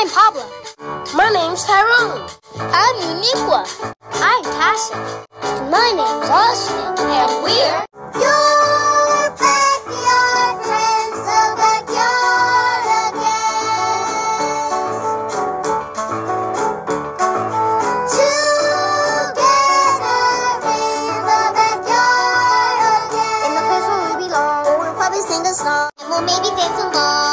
I'm Pablo. My name's Tyrone. I'm Uniqua. I'm Tasha. My name's Austin. And we're your backyard friends, the backyard together in the backyard again. In the place where we belong, we'll probably sing a song and we'll maybe dance along.